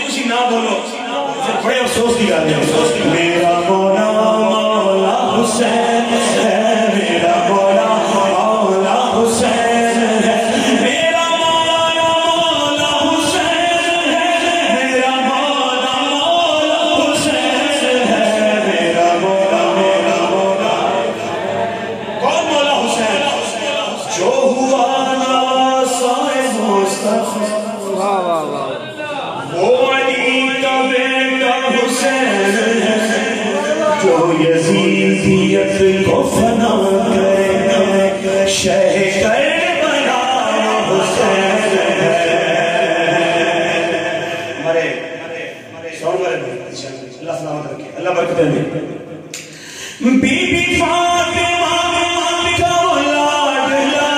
تسی نہ بولو پھر بڑے افسوس کی گل ہے میرا مولا مولا حسین ہے میرا مولا مولا حسین ہے میرا مولا مولا حسین ہے میرا مولا مولا حسین ہے میرا مولا مولا مولا کون مولا حسین جو ہوا نا صاحب مصطفی وہ علی کا بیٹا حسین ہے جو یزیدیت کو فنا کرے شہ کربلا حسین ہے ہمارے سون والے اللہ سلامت رکھے اللہ برکت دے بی بی فاطمہ کا لاڈلا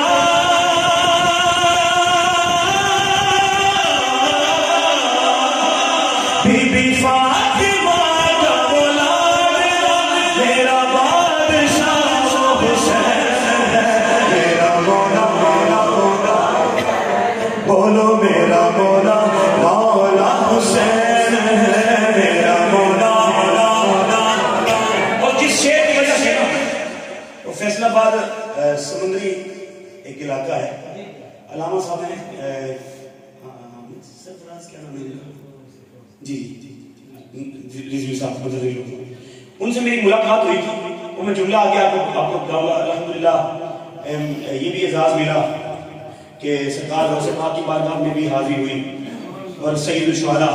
بی بی فاطمہ کا لاڈلا میرا بادشاہ حسین ہے میرا مولا مولا مولا بولو میرا مولا مولا حسین ہے میرا مولا مولا مولا اور جس شعر کی وجہ سے وہ فیصل آباد سمندری ایک علاقہ ہے علامہ صاحب ہیں سرفراز کیا نام ہے جی رضوی صاحب مدری لوگ ان سے میری ملاقات ہوئی تھی وہ میں جملہ آگے آپ کو بتاؤں گا الحمدللہ یہ بھی اعزاز ملا کہ سرکار غوث پاک کی بارگاہ میں بھی حاضری ہوئی اور سید الشہداء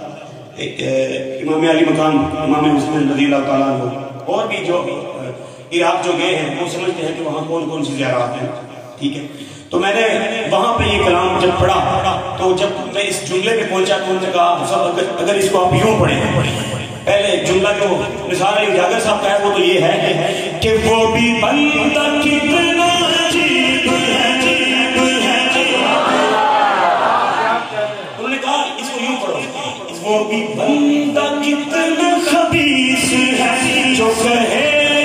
امام علی مقام امام حسین رضی اللہ تعالیٰ عنہ اور بھی جو عراق جو گئے ہیں وہ سمجھتے ہیں کہ وہاں کون کون سی زیارات ہیں ٹھیک ہے تو میں نے وہاں پہ یہ کلام جب پڑھا تو جب میں اس جملے پہ پہنچا تو انہوں نے کہا اگر اس کو آپ یوں پڑھیں پہلے جملہ جو نثار علی اجاگر صاحب کا ہے وہ تو یہ ہے کہ وہ بھی بندہ کتنا عجیب ہے انہوں نے کہا اس کو یوں پڑھو وہ بھی بندہ کتنا خبیث ہے جو کہے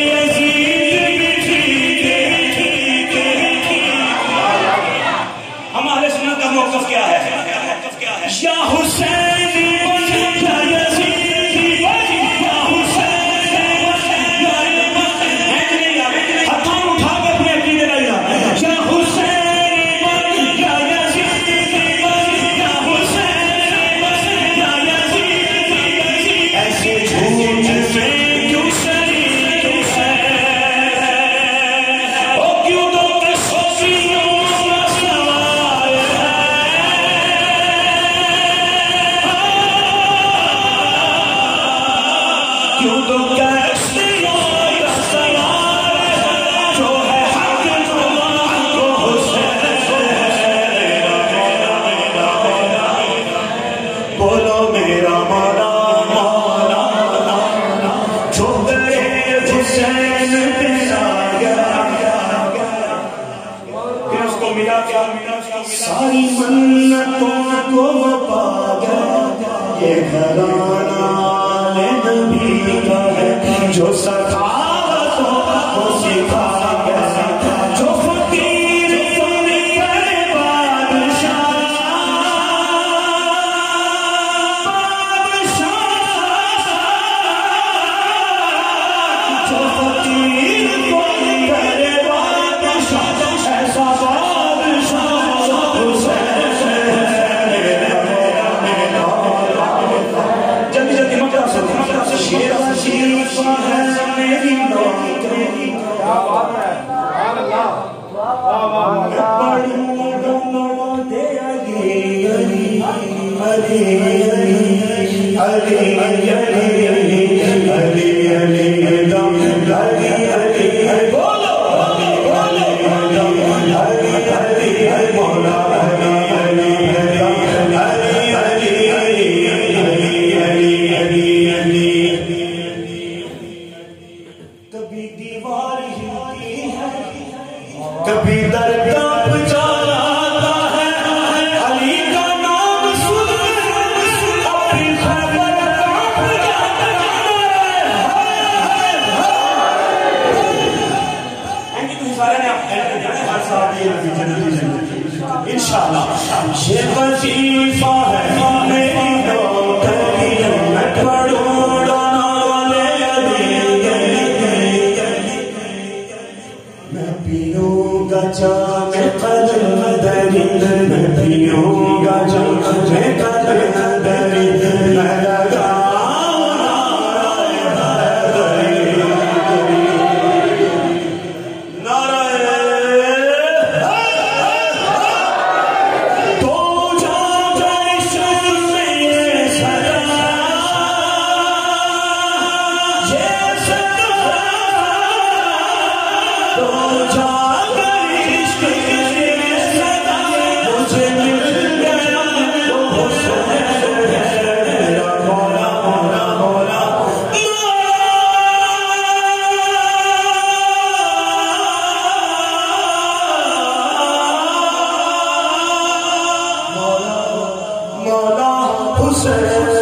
ہمارے سنت کا موقف کیا ہے یا حسین یا یزید یا حسین ہاتھوں اٹھا کے اپنے عقیدے کا اظہار یا حسین یا یزید یا حسین یا یزید ایسے جھوٹ میں کیوں شریک ہے او کیوں تو کشفیوں کا سوال کیوں تو کشفیوں کا سوال جو ہے حق کو حسین بولو میرا مولا مولا جو گئے حسین تیرا گیا پھر اس کو ملا کیا ساری منتوں کو پا گیا یہ گھرانہ نبی کا ہے جو سخاوتوں کو سکھا گیا جو فقیر بن گئے بادشاہ جو فقیر بن گئے بادشاہ ایسا بادشاہ جلدی جلدی مقرہ سے شیر شریف ہے میری نوکری پڑھوں گا دے علی علی علی علی علی علی علی علی دم علی علی بولو علی علی علی مولا علی علی علی علی علی علی کبھی دیوار ہلتی ہے کبھی در کانپ جاتا ہے علی کا نام سن اپنی خبر کانپ جاتا ہے سارے نے ہر صاحب یہ انشاءاللہ یہ وظیفہ ہے میری جام قلندری میں پیوں گا جام قلندری میں لگاؤں نعرہ حیدری نعرہ تو جام جیسن میں سجا یہ سجا تو جام مولا حسین